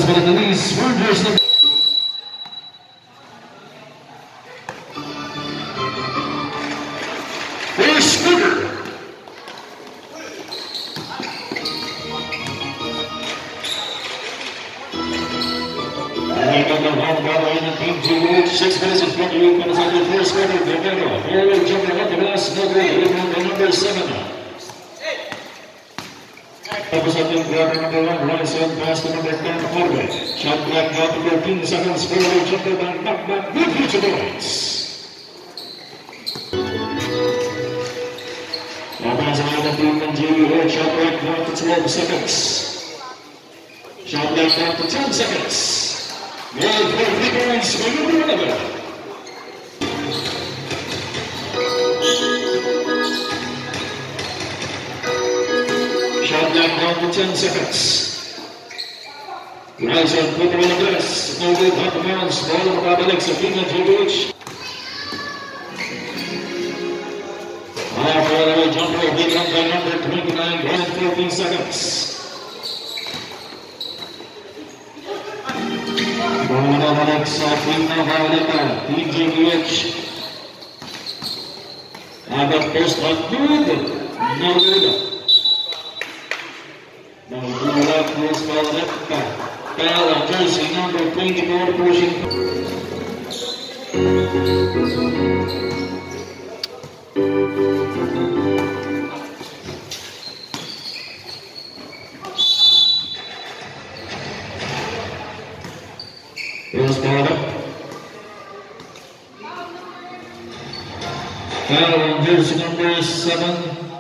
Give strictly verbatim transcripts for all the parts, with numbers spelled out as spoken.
for the Denise Rangers. There's Scooter. Six minutes and forty-eight minutes on the first quarter. Guerrero, Guerrero jumping up the glass, no goal. Number seven. Representing quarter number one, Robinson, pass to number ten, Corbett. Shot clock now to thirteen seconds. Guerrero jumper back, back, back. Good future points. Robinson on the team and J V H. Shot clock now to twelve seconds. Shot clock now to ten seconds. Goal for three points for number eleven. Shot clock down to ten seconds. Rise on put on the glass. No good half bounds. Ball of Babalik sa King and J V H. Off all the way jumper. Big up by number twenty-nine. One fourteen seconds. Babalik sa King na Babalik. King J V H. Agad post on good. No good. Now, Babalik goes Babalik. Foul on jersey number twenty-four, pushing. Here's Babalik. Foul on jersey number seven.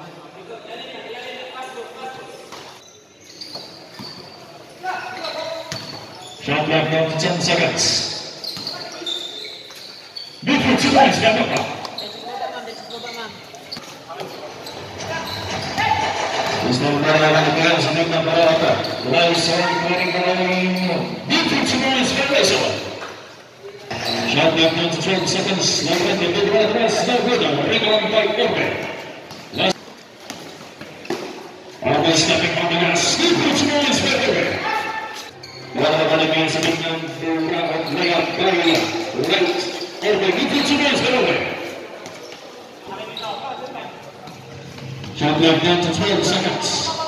Shot clock down to ten seconds. Good for two points, Gabaka. He's now running out of the glass and making up the water. Rice on running the line. Good for two points, Gabaka. Shot clock down to twelve seconds. Now let the big one press. No good. Ring on by Corbett. Almost stepping on the gas. Good for two points, Gabaka. Wala na naman sa kanyang layup area. Right. Over. Good for two points, Gabaka. Shot clock down to twelve seconds.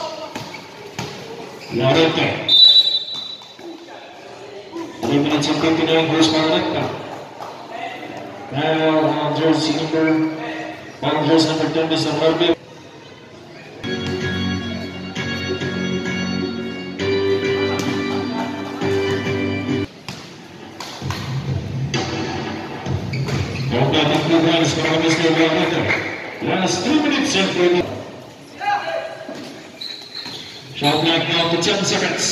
Larete. three minutes and fifty-nine. Here's Babalik. Now on jersey number, on jersey number ten is the Corbett. Last two minutes and forty. Shot clock now to ten seconds.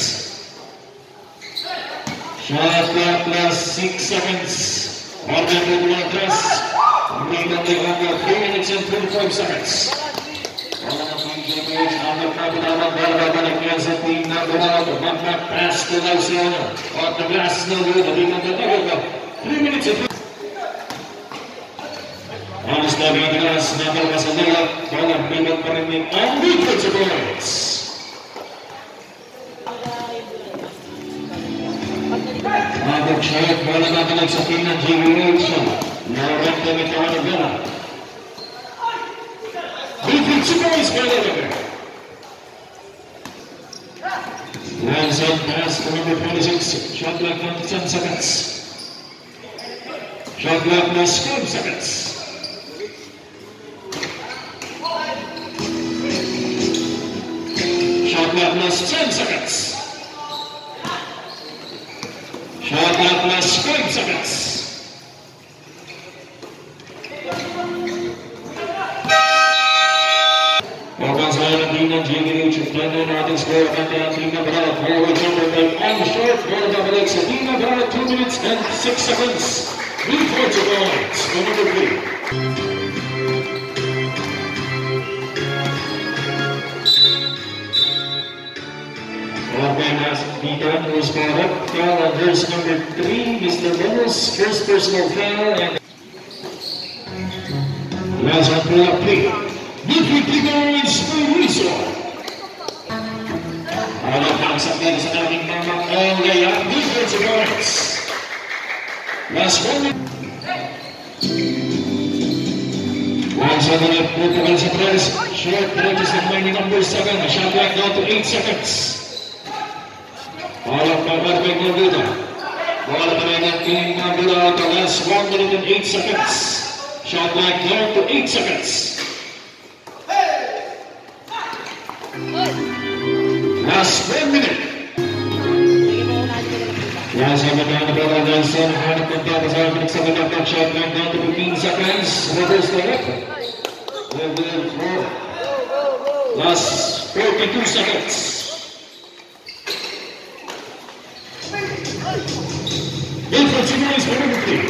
Shot clock last six seconds. One minute to one press. Remaining under three minutes and twenty-five seconds. On the Capitana Babalik as a team number one. One back pass to Lysiano. On the glass, no good. The team number two. Three minutes and Alas na ang glass, number Masalila, walang bilang pa rin yung ang defensive points. Mabog shot, wala nabalag sa team ng J V H. Naroon kami kawan ng gala. Defensive points by Lebanon. Lands on pass to number twenty-six. Shot clock down to ten seconds. Shot clock plus five seconds. Shot clock plus ten seconds. Shot clock plus five seconds. Welcome sa ng team ng J V H. Plano natin score ang team ng Baralak. Forward jumper by on short. Forward Babalik sa team ng Baralak. two minutes and six seconds. Three points of points. Number three. Open has begun was Babalik. Foul on jersey number three, Mister Ramos. First personal foul and last one pull up play. Good for three points for Rizzo. Ada bangsa dito sa ating mga all-day defensive yards. Last one. One second at Portugal sa tres. Short practice ng may number seven. Shot clock down to eight seconds. All of our perfect Mabuda. All of our team Mabuda to last one minute and eight seconds. Shot clock down to eight seconds. Last one minute. Yan sa mga nabalang Nelson, hanap ng tao sa akin sa mga shot clock down to fifteen seconds. Reverse the rep. Level four. Last forty-two seconds. Defensive race for everything.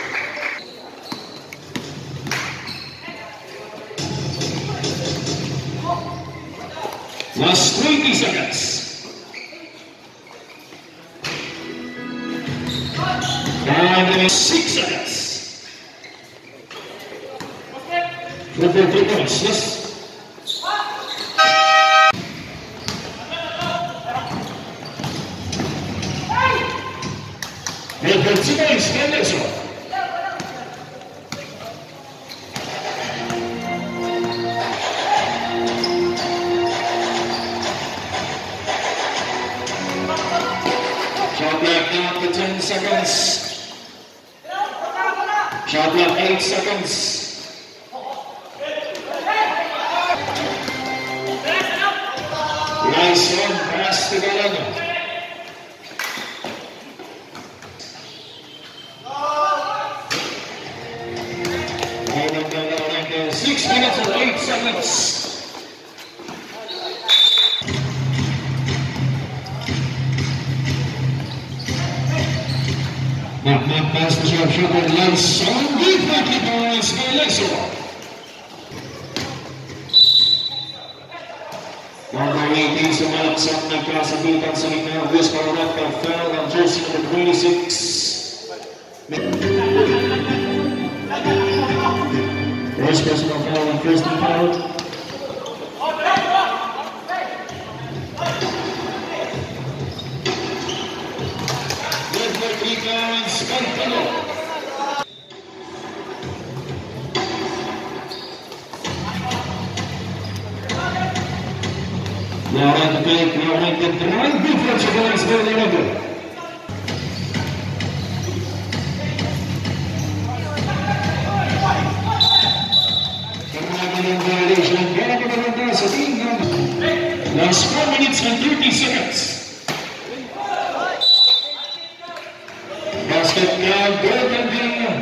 Last twenty seconds. And six seconds. Triple three points, yes. Defensive race for Nelson. Shot clock down to ten seconds. Shot clock eight seconds. Nice one, pass to Galano. Six minutes and eight seconds. Knock, knock, pass to sharpshooter Nelson. Deflected pass by Nelson. Number eighteen sa malaksak na kasabitan sa gitna. Whisper rock of foul on jersey number twenty-six. First personal foul on Kirsten Power. Now on the plate, now on the drive, defensive points for the number. Last four minutes and thirty seconds. Basket now, Golden Bean.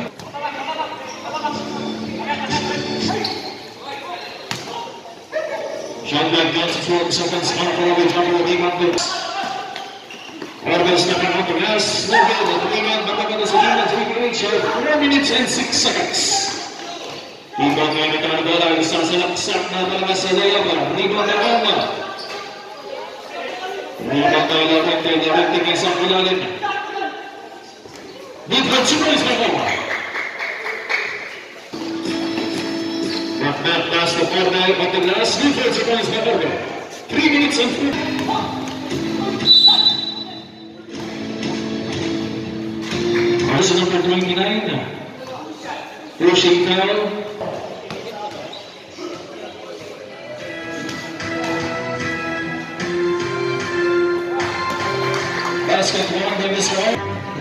Shot back down to twelve seconds. Count for the jumper of the Eagles. Orbis na kanak to last level. The Eagles matapos sa Eagles three four minutes and six seconds. Ibang may nakagawa isang salaksak na talaga sa layup. Rebound na Roma. Rebound na layup tayo directing isang kulalit. Defensive race na Roma. Not that last the corner, but the last defensive race na Roma. Three minutes and four. Person number twenty-nine. Rushing foul. Basket one by Mister White.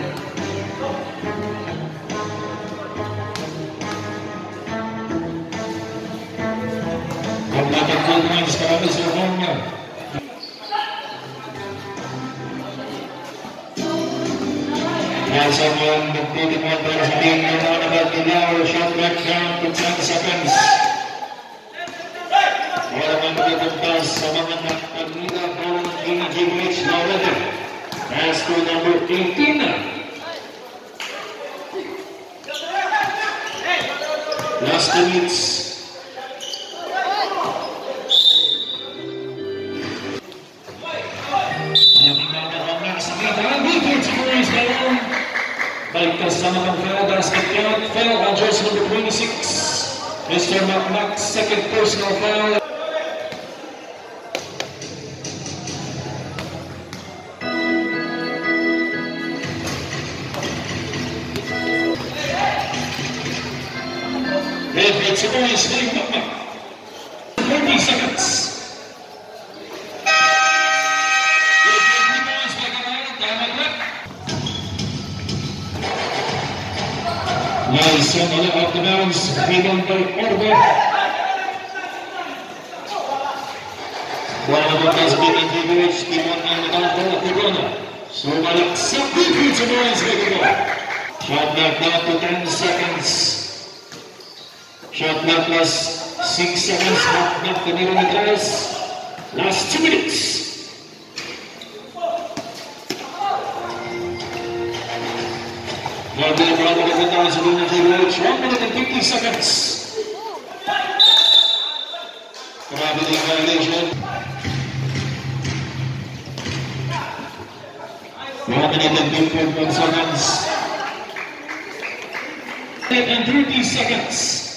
Paglaban two points para Mister Horner. Nasa mga magtitipan para sa team ng mga nagatilaw. Shot clock down to ten seconds. Wala mga magtitimpas sa mga nakagila para ng G G H na ulit. Pass to number eighteen. Last two minutes. Balik kasama ng foul, basket count, foul on jersey number twenty-six. Mister McMack, second personal foul. gets it on his leg. thirty seconds. Nice on the off the bounds. Rebound by Orbe. Bola bukas bikin Digovic. Timon yang menang bola Corona. So balik sepuluh semua sebagai shot clock down to ten seconds. Shot clock plus six seconds. Not keniru ngegas. Last two minutes. Now the bola berputar sebelum Digovic. one minute and fifty seconds. Probably violation. one minute and fifty-one seconds. And thirty seconds.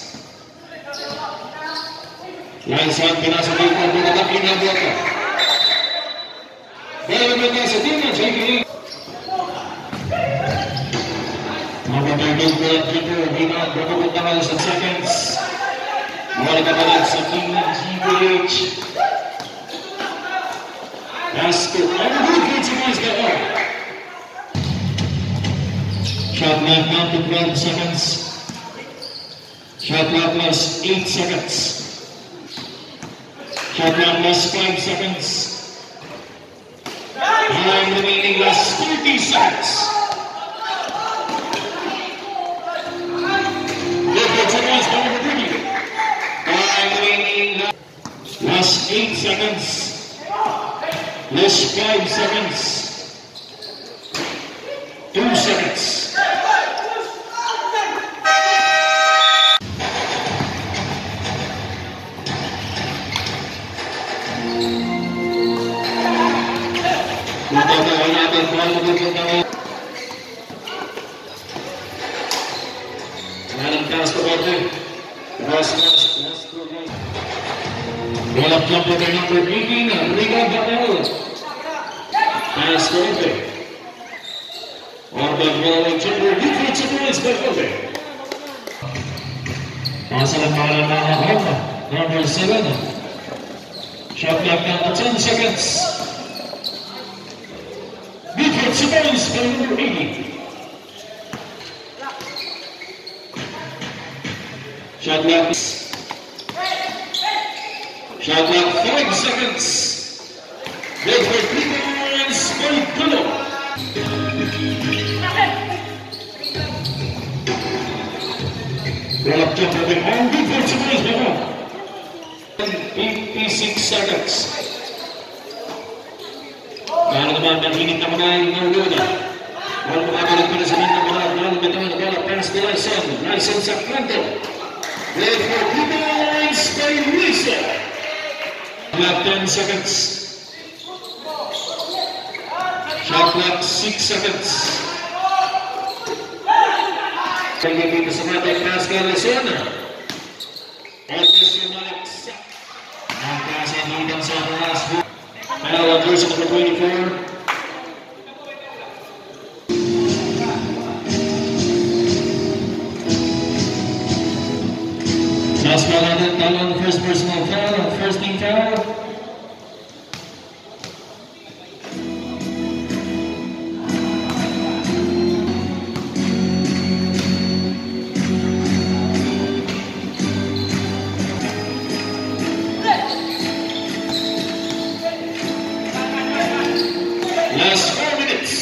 Lines out pinasabit na pinatapin na bola. Bola mula sa tingin sa ikiling. Mababagin bola dito. Rebound berputar sa seconds. Bola kapalit sa tingin G B H. Basket. Ang good sa mga isgawa. Shot clock down to twelve seconds. Shot clock plus eight seconds. Shot clock plus five seconds. Time remaining last thirty seconds. Time remaining last eight seconds. Last five seconds. Two seconds. Bola jumper by number eighteen, Riga Batel. Pass to Orbe. Orbe bola jumper, defensive points by Orbe. Pass on para Mahama, number seven. Shot clock down to ten seconds. Defensive points by number eighty. Shot clock. Shot clock five seconds. Good for three points by Kulo. Roll up jumper by home. Good for two points by home. fifty-six seconds. Kala naman naghinit na mga ng Luna. Wala makagalit pa na sa mga mga mga betong na bola. Pass to Lyson. Lyson sa Franco. Good for three points by Lisa. Clock ten seconds. Shot clock six seconds. Kaya dito sa mga Pascal Lesiana. Alves yung malaksak. Nagkasa dito sa last book. Kaya version number twenty-four. Last foul natin, talo on the first personal foul, on the first team foul. Last four minutes.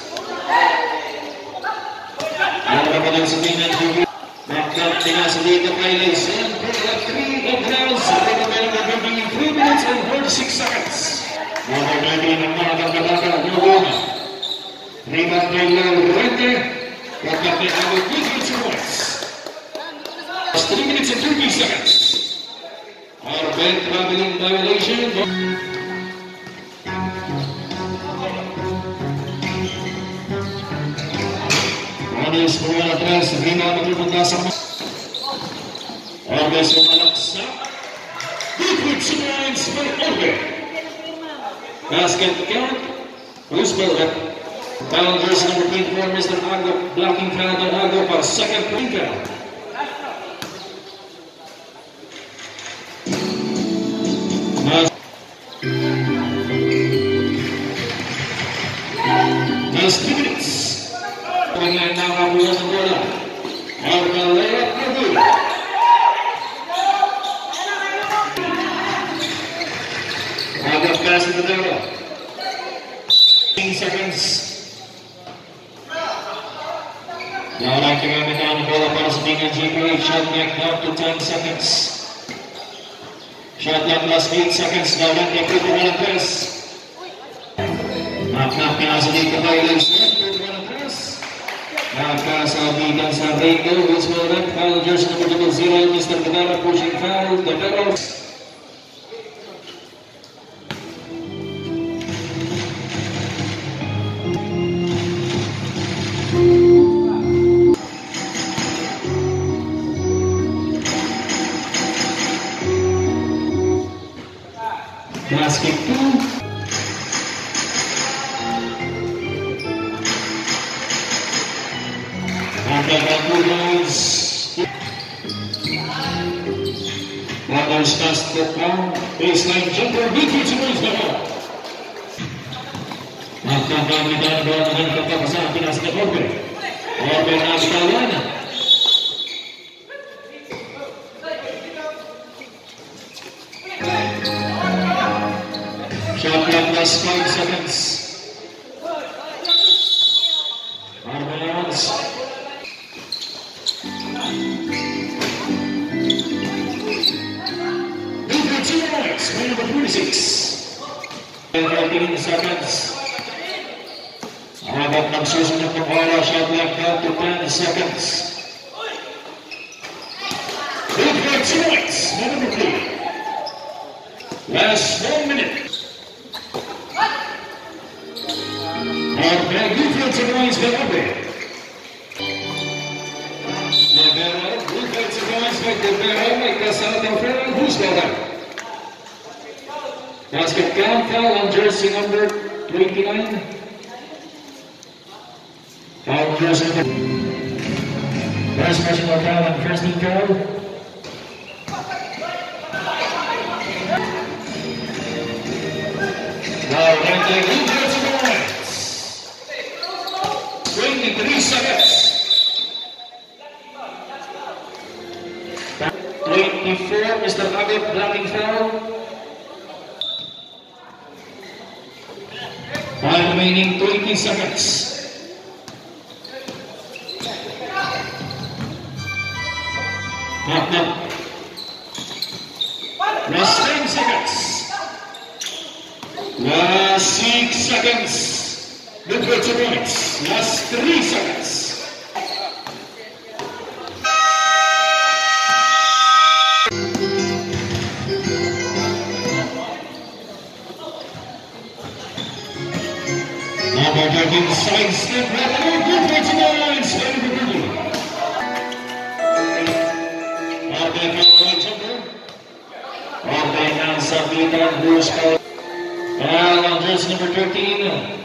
Ano ba pa lang sa tingnan ko? Knocked tingnan sa dito kay Lyson. Three of rounds. three minutes and forty-six seconds. Number nineteen ang mga kagalaga ng Lugona. Rebound by Lorente. Knocked by number twenty-two points. three minutes and thirty seconds. Our bent traveling violation. Manis bola atrás, rebound magpupunta sa Orbe sumalaksak. Good points by Orbe. Basket count. Roosevelt up. Foul jersey number twenty-four, Mister Ago. Blocking foul by Ago para second point foul. Minus three minutes. Pengen nama bulan bola. Harga lewat mobil. Agak keras itu bola. sixteen seconds. Now like to go down the bola para sa tingin G P H. Shot clock down to ten seconds. Shot clock plus eight seconds. Now lang tayo po ng press. Knock-knock na sa dito violation. Nakasabitan sa Baker, which will run foul jersey number zero, Mister Guevara pushing foul, Guevara. Basket two. Brothers pass the ball. Baseline jumper. B T wins the ball. Magkagamit ang bola ng kapapasa Pinas na Orbe. Orbe na bitawan. Shot clock plus five seconds. Orbe Lawrence. Number twenty-six. thirteen seconds. Habang nagsusunod ng bola, shot clock down to ten seconds. Good for two points. Number three. Last one minute. Orbe, good for two points by Orbe. Guevara, good for two points by Guevara. May kasama ng friend, who's Guevara? Basket count foul on jersey number twenty-nine. Foul jersey number. First personal foul on first team foul. Now Randy Lucas points. twenty-three seconds. twenty-four, Mister Agad blocking foul. While remaining twenty seconds. Knock knock. Last ten seconds. Last six seconds. Good for two points. Last three seconds. Number thirteen, side step, good for two points. Orbe from right jumper. Orbe ng sabitan, Bruce Paul. And on jersey number thirteen.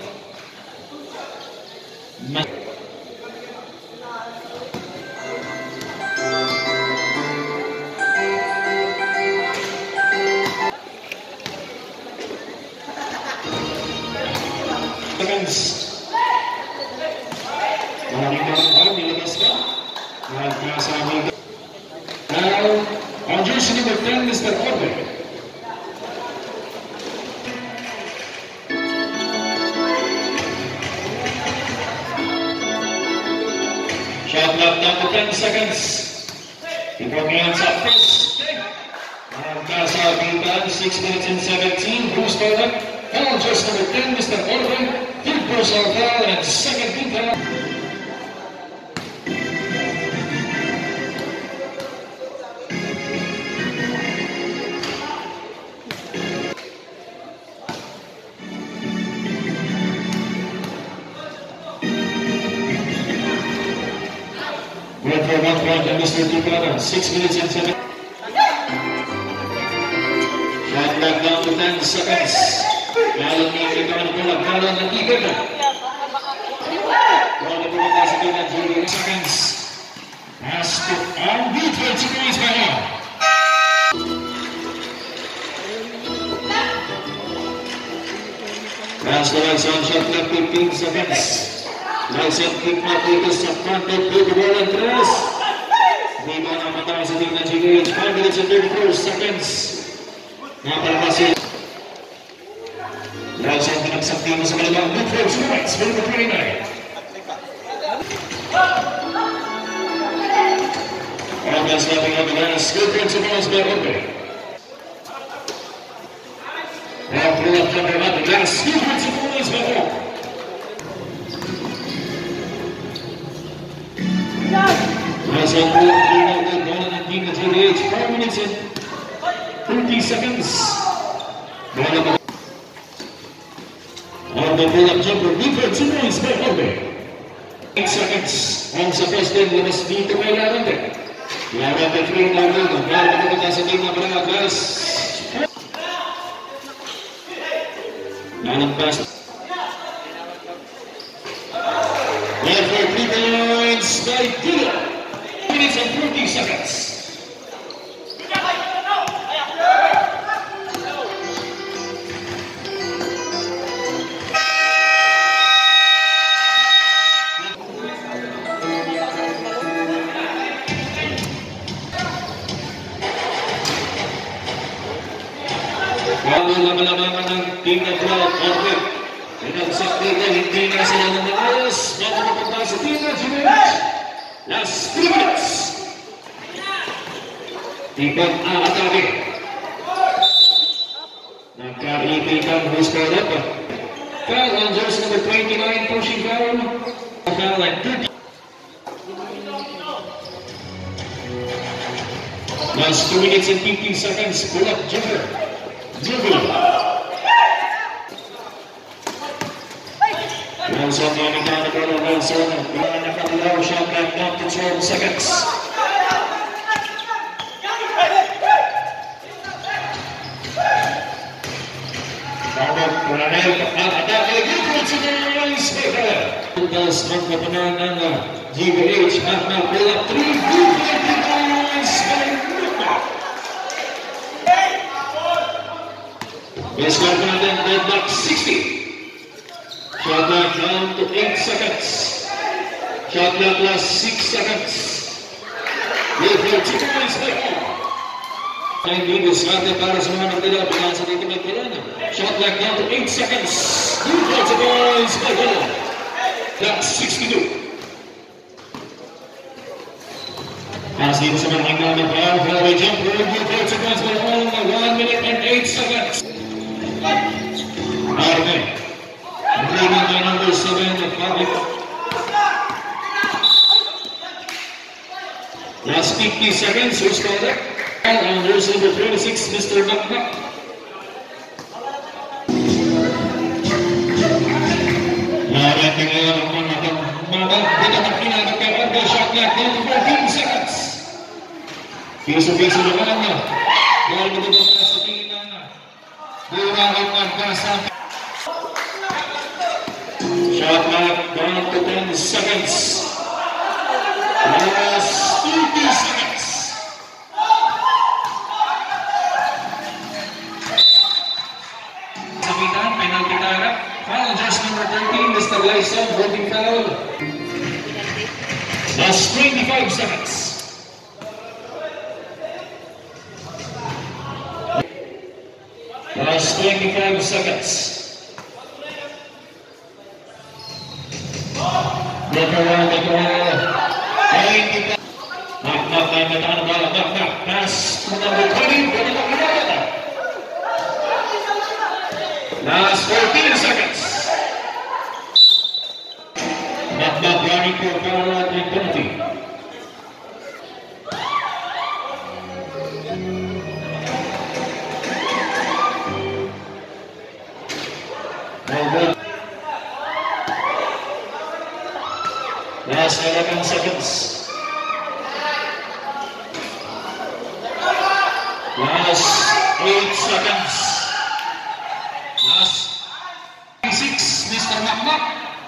Now, on jersey number ten, Mister Orbe. Shot clock down to ten seconds. Before hands up first. Nagkasabitan, six minutes and seventeen. Bruce Paul. Foul jersey number ten, Mister Orbe. Third personal foul and second team foul. Good for one point and Mister Tupana, six minutes and seven. Shot clock down to ten seconds. Galon ni kita ang bola, galon ng ikot. Bola po na sa kanya, three seconds. Pass to on twenty points by now. Pass to right on shot clock, fifteen seconds. Langsung kick out dito sa fronted baby ball and tres. Di ba namatay sa team ng G B H? five minutes and thirty-four seconds. Napalpasin. Langsung kinagsak dito sa kanilang mid-floor strikes for number twenty-nine. Offense stepping up the last. Good principle balls by Orbe. Now pull up jumper up the last. Good principle balls by Orbe. Langsung pull up the ball ng team ng G B H. four minutes and thirty seconds. Ball up. Orbe pull up jumper. Good principle balls by Orbe. eight seconds. Ang sa first din, labas dito may laran din. Laran din free laran din. Laran din kita sa team ng Bragas. Laran pass. Left for three points by Dilo. Minutes and forty seconds. Bago laman-laman ng team ng crowd, Orbe. Pinagsak dito, hindi na sila ng maayos. Bago mapunta sa team ng G B H. Last three minutes. Tipang aatake. Nagka-repeat ang booster up. Foul on jersey number twenty-nine, pushing foul. Foul and thirty. Last two minutes and fifteen seconds. Pull up jumper. Jumper. Nelson running down the middle. Nelson nakatilaw shot back down to twelve seconds. Robert Coronel atake good to the race maker. Tugas ang kapanan ng G B H at na pull up three good points by Rupa. Best score natin deadlock sixty. Shot clock down to eight seconds. Shot clock last six seconds. Good for two points by all. Hindi discarte para sa mga nagdala bilang sa dito magkilala. Shot clock down to eight seconds. Good for two points by all. That's sixty-two. Pass dito sa mga namin pa. Fairway jumper. Good for two points by all. one minute and eight seconds. Arme. Leading by number seven, the public. Last fifty seconds, who's called it? And there's number twenty-six, Mister Makmak. Narating ngayon ang mga mabang pinakakinagag kay Orbe. Shot clock down to fourteen seconds. Piso-piso na ka lang na. Ball mo dito para sa tingin na. Burangan ang kasa. Shot clock down to ten seconds. Last thirty seconds. Sabitan, penalty tarap. Foul just number thirteen, Mister Lyson, holding foul. Last twenty-five seconds. Last twenty-five seconds. Look around the corner. Knock, knock, knock, knock, knock, knock, knock, knock. Pass to number twenty. Last fourteen seconds. Knock, knock, running for foul and penalty. Last eleven seconds. Last eight seconds. Last six, Mister Makmak.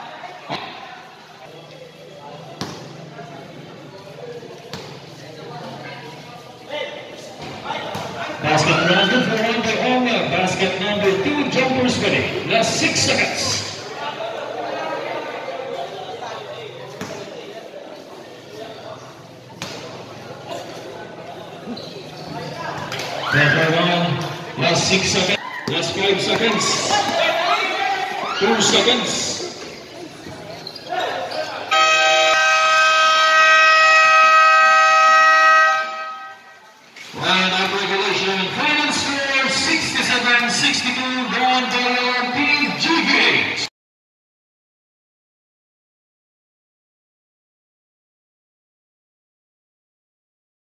Basket number for one by Omer. Basket number two, jumpers ready. Last six seconds. Last six seconds. Last five seconds. Two seconds.